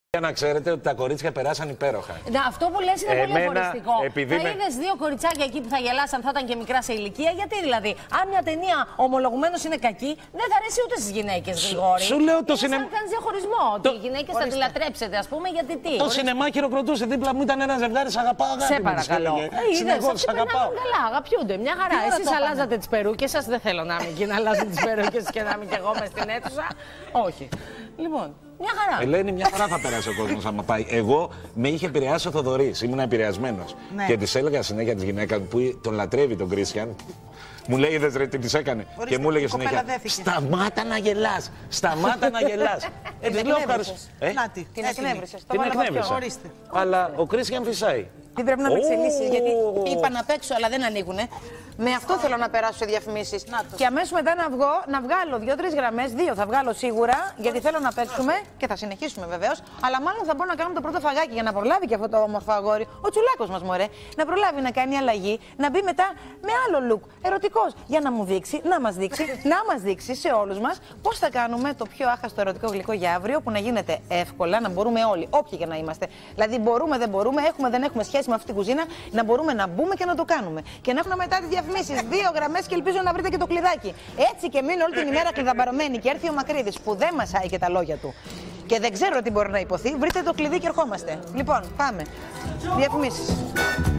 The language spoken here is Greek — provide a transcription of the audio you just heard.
Για να ξέρετε ότι τα κορίτσια περάσαν υπέροχα. Να, αυτό που λες είναι πολύ εφοριστικό. Θα είδες δύο κοριτσάκια εκεί που θα γελάσαν, θα ήταν και μικρά σε ηλικία. Γιατί δηλαδή, αν μια ταινία ομολογουμένως είναι κακή, δεν θα αρέσει ούτε στις γυναίκες, Γρηγόρη. Σου λέω το σινεμά. Αν κάνεις διαχωρισμό, ότι οι γυναίκες θα τη λατρέψετε, ας πούμε, γιατί τι. Το σινεμά χειροκροτούσε δίπλα μου, ήταν ένα ζευγάρι, σ' αγαπάω, αγάπη. Σε παρακαλώ. Συνεχώς σ' αγαπάω. Καλά, αγαπιούνται. Μια χαρά. Εσείς αλλάζατε τις περούκες σας, δεν θέλω να είμαι εκεί να αλλάζω τις περούκες και να είμαι κι εγώ μες στην αίθουσα. Όχι. Λοιπόν. Μια χαρά. Ελένη, μια χαρά θα περάσει ο κόσμος άμα πάει. Εγώ με είχε επηρεάσει ο Θοδωρής, ήμουν επηρεασμένος. Ναι. Και της έλεγα συνέχεια της γυναίκας που τον λατρεύει τον Κρίστιαν. Μου λέει, είδες ρε τι της έκανε. Ορίστε, και μου έλεγε συνέχεια, σταμάτα να γελάς, σταμάτα να γελάς. Την εκνεύρισες. Την εκνεύρισα. Αλλά ο Κρίστιαν φυσάει. Τι πρέπει να με εξελίσσεις, γιατί είπα να παίξω, αλλά δεν ανοίγουνε. Με αυτό θέλω να περάσω σε διαφημίσεις. Και αμέσως μετά να βγάλω 2-3 γραμμές, 2 θα βγάλω σίγουρα, γιατί θέλω να παίξουμε και θα συνεχίσουμε βεβαίως. Αλλά μάλλον θα μπορώ να κάνω το πρώτο φαγάκι για να προλάβει και αυτό το όμορφο αγόρι. Ο Τσουλάκος μας, μωρέ. Να προλάβει να κάνει αλλαγή, να μπει μετά με άλλο look. Ερωτικός. Για να μου δείξει, να μας δείξει σε όλους μας πώς θα κάνουμε το πιο άχαστο ερωτικό γλυκό για αύριο, που να γίνεται εύκολα, να μπορούμε όλοι, όποιοι και να είμαστε. Δηλαδή μπορούμε, δεν μπορούμε, έχουμε, δεν έχουμε σχέση με αυτή την κουζίνα, να μπορούμε να μπούμε και να το κάνουμε. Και να έχουμε μετά τη διαφημίσεις. 2 γραμμές και ελπίζω να βρείτε και το κλειδάκι. Έτσι και μείνω όλη την ημέρα κλειδαμπαρωμένη και έρθει ο Μακρύδης που δεν μασάει και τα λόγια του. Και δεν ξέρω τι μπορεί να υποθεί. Βρείτε το κλειδί και ερχόμαστε. Λοιπόν, πάμε. Διαφημίσεις.